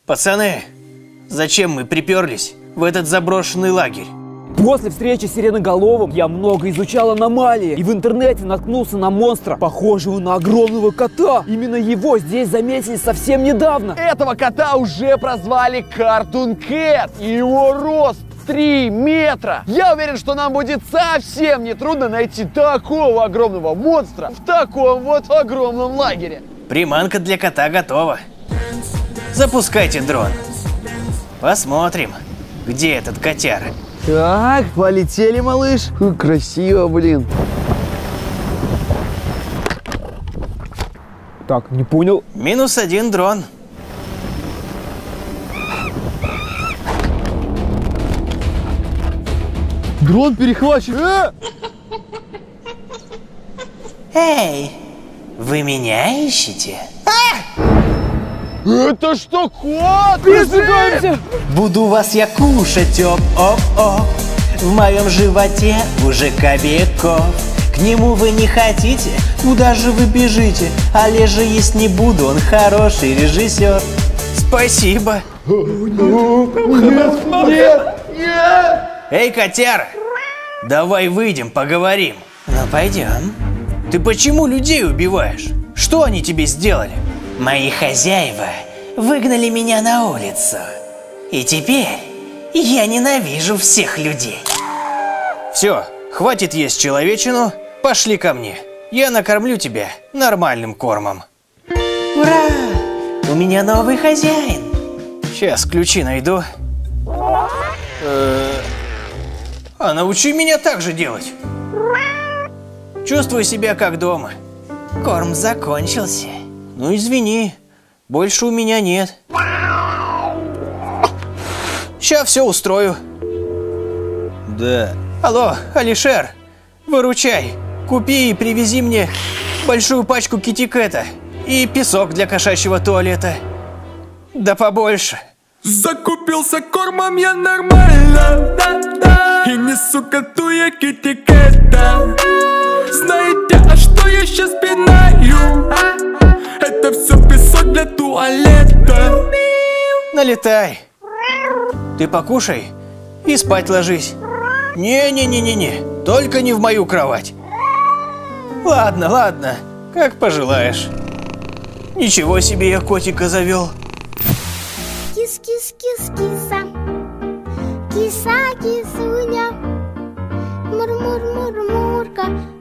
Пацаны, зачем мы приперлись в этот заброшенный лагерь? После встречи с Сиреноголовым я много изучал аномалии и в интернете наткнулся на монстра, похожего на огромного кота. Именно его здесь заметили совсем недавно. Этого кота уже прозвали Cartoon Cat, и его рост 3 метра. Я уверен, что нам будет совсем нетрудно найти такого огромного монстра в таком вот огромном лагере. Приманка для кота готова. Запускайте дрон. Посмотрим, где этот котяра. Так, полетели, малыш. Красиво, блин. Так, не понял. -1 дрон. Дрон перехвачен. Эй, вы меня ищете? Это что, кот? Бежим! Буду вас я кушать, оп-оп-оп. В моем животе уже кобяков. К нему вы не хотите? Куда же вы бежите? Олежа есть не буду, он хороший режиссер. Спасибо. Нет! Эй, котяра, давай выйдем, поговорим. Ну, пойдем. Ты почему людей убиваешь? Что они тебе сделали? Мои хозяева выгнали меня на улицу. И теперь я ненавижу всех людей. Все, хватит есть человечину, пошли ко мне. Я накормлю тебя нормальным кормом. Ура! У меня новый хозяин. Сейчас ключи найду. А научи меня так же делать. Чувствую себя как дома. Корм закончился. Ну извини, больше у меня нет. Сейчас все устрою. Да. Алло, Алишер, выручай. Купи и привези мне большую пачку китикета и песок для кошачьего туалета. Да побольше. Закупился кормом я нормально, да-да. И несу коту я китикета. Знаете, а что я сейчас пинаю? Это все песок для туалета. Налетай. Ты покушай и спать ложись. Не-не-не-не-не, только не в мою кровать. Ладно, ладно, как пожелаешь. Ничего себе я котика завел. Кис-кис-кис-киса, киса-кисуня, мур-мур-мур-мурка.